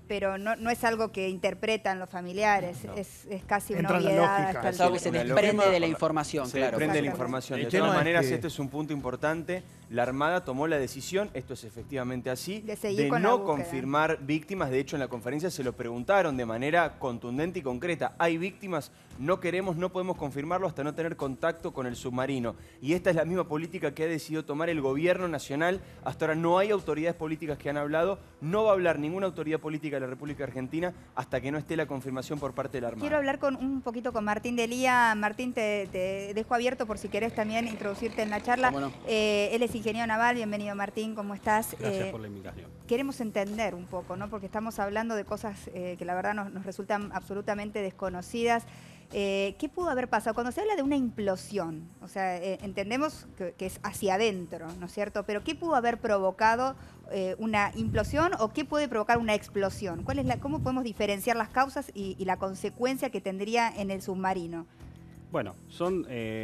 pero no es algo que interpretan los familiares, No. es casi una Entra en la obviedad. lógica. hasta Es algo que se desprende de la información, Se claro. desprende de la Exactamente. información. El De tema todas es maneras, que- este es un punto importante. La Armada tomó la decisión, esto es efectivamente así, De seguir de con la no búsqueda. confirmar víctimas. De hecho, en la conferencia se lo preguntaron de manera contundente y concreta. ¿Hay víctimas? No queremos, no podemos confirmarlo hasta no tener contacto con el submarino. Y esta es la misma política que ha decidido tomar el gobierno nacional. Hasta ahora no hay autoridades políticas que han hablado. No va a hablar ninguna autoridad política de la República Argentina hasta que no esté la confirmación por parte de la Armada. Quiero hablar un poquito con Martín Delía. Martín, te dejo abierto por si querés también introducirte en la charla. ¿Cómo no? Él es ingeniero naval. Bienvenido, Martín, ¿cómo estás? Gracias por la invitación. Queremos entender un poco, ¿no? Porque estamos hablando de cosas que la verdad nos resultan absolutamente desconocidas. ¿Qué pudo haber pasado? Cuando se habla de una implosión, o sea, entendemos que es hacia adentro, ¿no es cierto? Pero ¿qué pudo haber provocado una implosión o qué puede provocar una explosión? ¿Cómo podemos diferenciar las causas y la consecuencia que tendría en el submarino? Bueno, son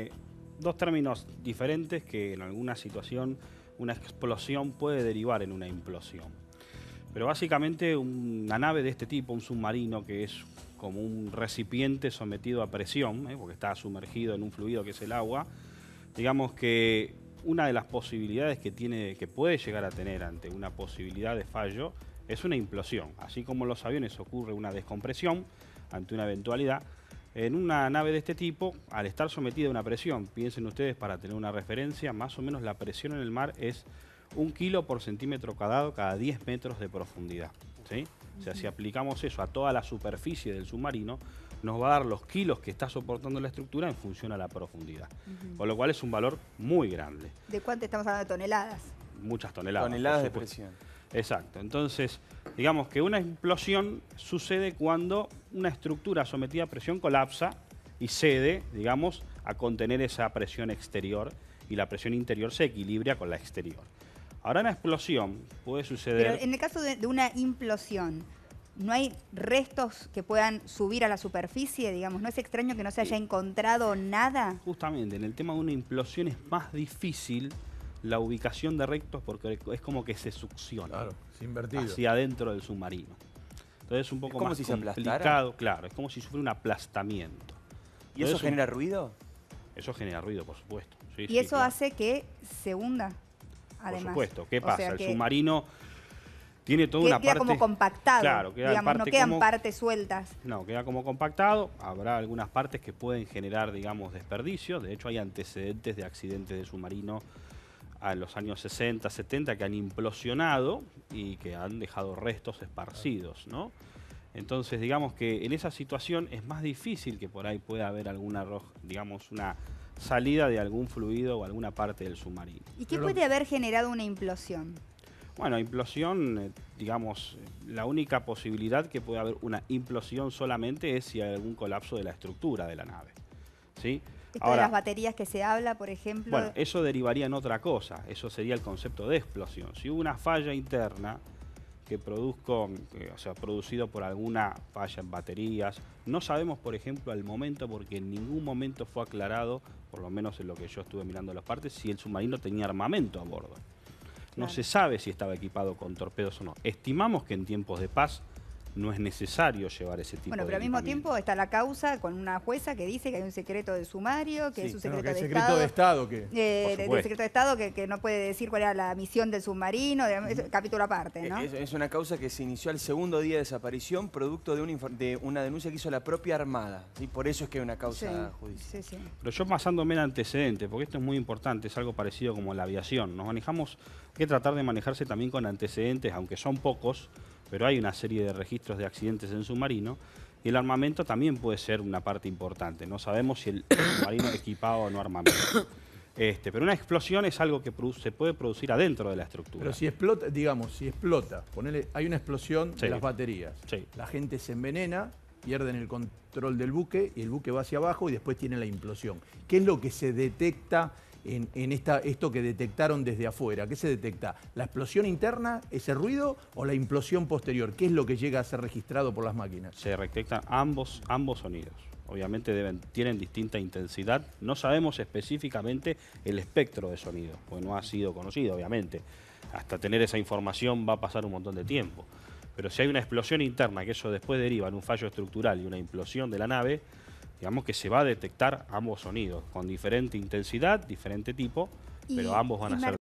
dos términos diferentes que en alguna situación una explosión puede derivar en una implosión. Pero básicamente una nave de este tipo, un submarino que es como un recipiente sometido a presión, porque está sumergido en un fluido que es el agua, digamos que una de las posibilidades que puede llegar a tener ante una posibilidad de fallo es una implosión. Así como en los aviones ocurre una descompresión ante una eventualidad, en una nave de este tipo, al estar sometida a una presión, piensen ustedes para tener una referencia, más o menos la presión en el mar es 1 kilo por centímetro cuadrado cada 10 metros de profundidad, ¿sí? O sea, si aplicamos eso a toda la superficie del submarino, nos va a dar los kilos que está soportando la estructura en función a la profundidad. Con lo cual es un valor muy grande. ¿De cuánto estamos hablando? ¿De toneladas? Muchas toneladas. Toneladas de por supuesto. presión. Exacto. Entonces, digamos que una explosión sucede cuando una estructura sometida a presión colapsa y cede, digamos, a contener esa presión exterior y la presión interior se equilibra con la exterior. Ahora una explosión puede suceder... Pero en el caso de una implosión, ¿no hay restos que puedan subir a la superficie, digamos? ¿No es extraño que no se haya encontrado nada? Justamente, en el tema de una implosión es más difícil la ubicación de restos porque es como que se succiona Claro, es invertido. hacia adentro del submarino. Entonces es un poco como más si se aplastara. complicado. Claro, es como si sufriera un aplastamiento. ¿Y eso Entonces, genera ruido? Eso genera ruido, por supuesto. Sí, Y sí, eso claro. hace que se hunda, además. Por supuesto. ¿Qué O pasa? sea El que submarino tiene toda una queda parte... como compactado, Claro, queda digamos, no parte quedan como- partes sueltas. No, queda como compactado. Habrá algunas partes que pueden generar, digamos, desperdicios. De hecho, hay antecedentes de accidentes de submarino en los años 60, 70 que han implosionado y que han dejado restos esparcidos, ¿no? Entonces, digamos que en esa situación es más difícil que por ahí pueda haber alguna, digamos, una salida de algún fluido o alguna parte del submarino. ¿Y qué puede haber generado una implosión? Bueno, implosión, digamos, la única posibilidad que puede haber una implosión solamente es si hay algún colapso de la estructura de la nave, ¿sí? Esto de las baterías que se habla, por ejemplo. Bueno, eso derivaría en otra cosa, eso sería el concepto de explosión. Si hubo una falla interna que produzco, o sea, producido por alguna falla en baterías, no sabemos, por ejemplo, al momento, porque en ningún momento fue aclarado, por lo menos en lo que yo estuve mirando las partes, si el submarino tenía armamento a bordo. No se sabe si estaba equipado con torpedos o no. Estimamos que en tiempos de paz no es necesario llevar ese tipo de Bueno, pero al mismo equipamiento. tiempo está la causa con una jueza que dice que hay un secreto de sumario, que Sí, es un No, secreto, que es de, secreto Estado, de Estado. Que... del supuesto. secreto de Estado que no puede decir cuál era la misión del submarino, es capítulo aparte, ¿no? Es una causa que se inició al segundo día de desaparición, producto de una denuncia que hizo la propia Armada. ¿Sí? Por eso es que hay una causa judicial. Sí. Pero yo basándome en antecedentes, porque esto es muy importante, es algo parecido como la aviación. Nos manejamos, hay que tratar de manejarse también con antecedentes, aunque son pocos, pero hay una serie de registros de accidentes en submarino y el armamento también puede ser una parte importante. No sabemos si el submarino es equipado o no armamento. Pero una explosión es algo que se puede producir adentro de la estructura. Pero si explota, digamos, si explota, ponele, hay una explosión Sí. de las baterías. Sí. La gente se envenena, pierden el control del buque y el buque va hacia abajo y después tiene la implosión. ¿Qué es lo que se detecta en esto que detectaron desde afuera? ¿Qué se detecta? ¿La explosión interna, ese ruido, o la implosión posterior? ¿Qué es lo que llega a ser registrado por las máquinas? Se detectan ambos sonidos. Obviamente tienen distinta intensidad. No sabemos específicamente el espectro de sonido, porque no ha sido conocido, obviamente. Hasta tener esa información va a pasar un montón de tiempo. Pero si hay una explosión interna, que eso después deriva en un fallo estructural y una implosión de la nave, digamos que se va a detectar ambos sonidos, con diferente intensidad, diferente tipo, pero ambos van a ser